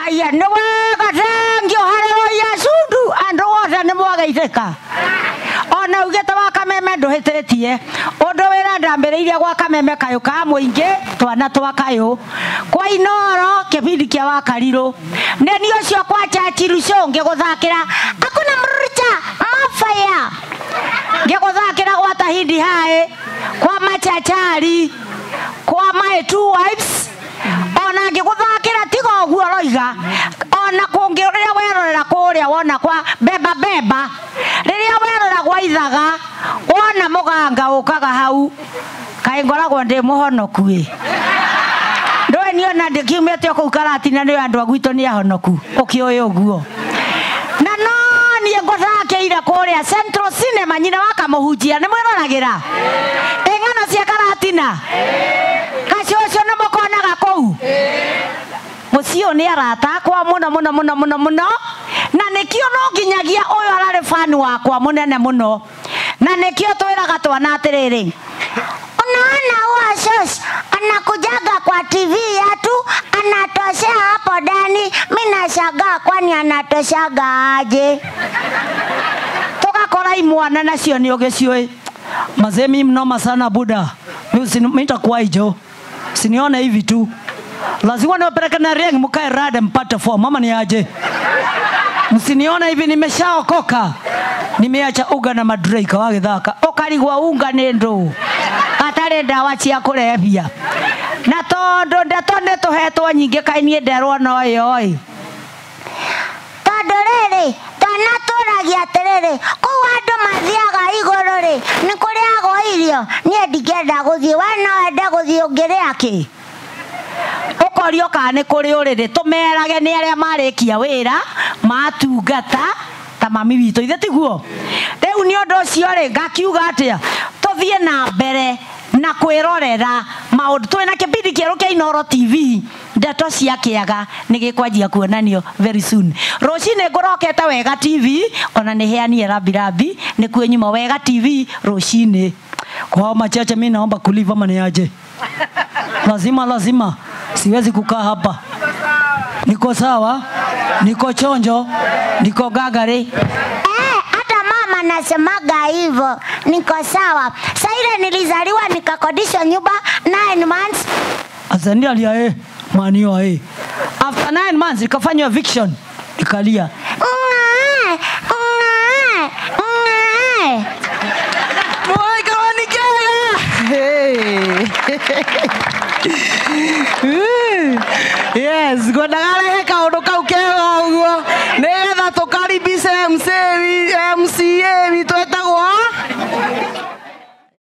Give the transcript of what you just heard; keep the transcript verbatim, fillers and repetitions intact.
aya no wega tengio haleluya sundu andu othe ni mwagaithika ona ugete wa kameme nduhititie undu wira ndambiriirie gwa kameme kayo ka muingi twana twa kayo kwa inoro kibindi kia wakariru neni ucio kwa chachi ruconge guthakira akuna mrucha mafaya ngiguthakira gwa tahindi hae kwa machachari kwa my two wives ona ngiguthakira tiga oguo roiga ona kungiuria werorera kuria wona kwa beba beba riria werora gwa ithaga wona muganga ukaga hau kai ngoragwo ndi muhonoku i ndoe niona ndikiumete ku karatina ni andu agwito ni ahonoku ukioyo uguo na no ni ngothakeire kuria Central Cinema nyina wakamuhunjia ni mwiragira eng'ano cia karatina kacocio na mukonaga kou mucio ni arata kwa muno muno muno muno muno na nikio no nginyagia uyu arari fan wakwa munene muno na nikio twiraga twana atiriri unaona uasos anakujaga kwa T V yetu anatoshea hapo ndani mimi nashangaa kwani anatoshaga aje tukakora imwana nacio ni ogecioi mazemi mnoma sana buda mimi nitakuwa hijo sinione hivi tu lazima niwapeleke na ring mkae rada mpate form mama ni aje msinione hivi nimeshaokoka nimeacha uga na madraika wa githaka okarigwa unga nendo atare ndawa cia kurehia na tondu ndatone tuhetwo nyinge kainie nderwo no yoi tondu riri twana turagia atiriri kuu andu mathiaga iguru ri ni kuriagwo irio nie ndingenda guthii wana wende guthii ungiria ki ukorio kana kuri uriri tumerage ni aria marikia wira matungata ta mami wito ithe tiguo riu ni undu ucio ri ngakiuga atia tuthie na mbere na kwirorera maundu twina kibindi kieru kia Inoro T V ndeto cia kiaga nigikwanjia kuonanio very soon rucine ngurokete wega T V ona ni heanie rabirabi ni kwenyuma wega T V rucine kwa machache mimi naomba kuliva mani aje lazima lazima siwezi kukaa hapa niko sawa niko chonjo niko gagari nasemaga hivyo niko sawa sasa ile nilizaliwa nikakodisha nyumba nine months azania lia eh manio eh after nine months ikafanywa eviction ikalia boy kawani kaya hey yes godagala heka odoka uke